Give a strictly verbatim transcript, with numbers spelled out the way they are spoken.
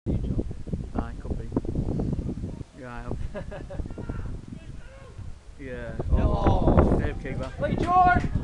Aye, could be. Yeah, yeah. Oh. Save keeper. Lee George!